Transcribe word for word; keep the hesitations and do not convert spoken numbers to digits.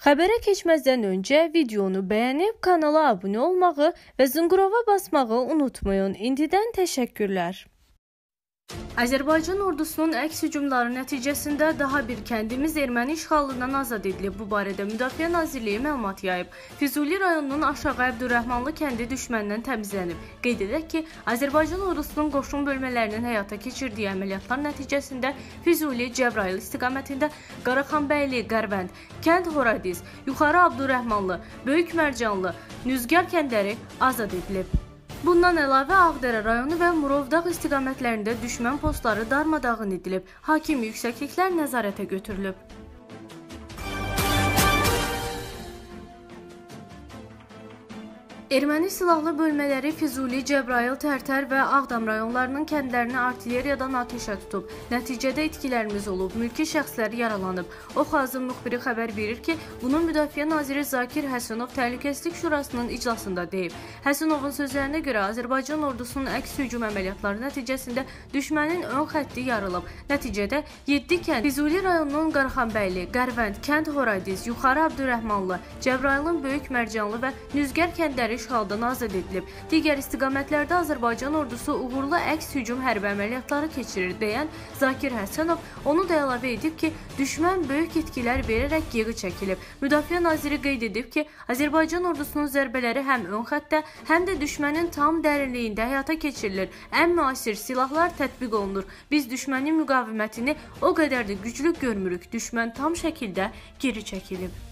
Xəbərə keçməzdən öncə videonu bəyənib kanala abunə olmağı və zınqırova basmağı unutmayın. İndidən təşəkkürlər. Azərbaycan ordusunun əks hücumları nəticəsində daha bir kəndimiz erməni işğalından azad edilib. Bu barədə Müdafiə Nazirliyi məlumat yayıb. Füzuli rayonunun Aşağı Əbdürrəhmanlı kəndi düşməndən təmizlənib. Qeyd edək ki, Azərbaycan ordusunun qoşun bölmələrinin həyata keçirdiyi əməliyyatlar nəticəsində Füzuli, Cəbrayıl istiqamətində Qaraxanbəyli, Qərvənd, Kənd Horadiz, Yuxarı Əbdürrəhmanlı, Böyük Mərcanlı, Nüzgar kəndləri azad edilib. Bundan əlavə Ağdərə rayonu və Murovdağ istiqamətlərində düşmən postları darmadağın edilib. Hakim yüksəkliklər nəzarətə götürülüb. Erməni silahlı bölmələri Füzuli, Cəbrayıl, Tərtər və Ağdam rayonlarının kəndlərini artilleriyadan atəşə tutub. Nəticədə itkilərimiz olub, mülki şəxslər yaralanıb. Oxazın müxbiri xəbər verir ki, bunu Müdafiə Naziri Zakir Həsənov Təhlükəsizlik Şurasının iclasında deyib. Həsənovun sözlərinə görə Azərbaycan ordusunun əks hücum əməliyyatları nəticəsində düşmənin ön xətti yarılıb. Nəticədə yeddi kənd Füzuli rayonunun Qaraxanbəyli, Qərvənd, Kənd Horadiz, Yuxarı Əbdürrəhmanlı, Cəbrayılın Böyük Mərcanlı və Nüzgar kəndləri işğaldan azad edilib. Digər istiqamətlərdə Azərbaycan ordusu uğurlu əks hücum hərbi əməliyyatları keçirir deyən Zakir Həsənov onu da əlavə edib ki, düşmən böyük itkilər verərək geri çəkilib. Müdafiə naziri qeyd edib ki, Azərbaycan ordusunun zərbələri həm ön xəttdə, həm də düşmənin tam dərinliyində həyata keçirilir. Ən müasir silahlar tətbiq olunur. Biz düşmənin müqavimətini o qədər də güclü görmürük. Düşmən tam şəkildə geri çəkilib.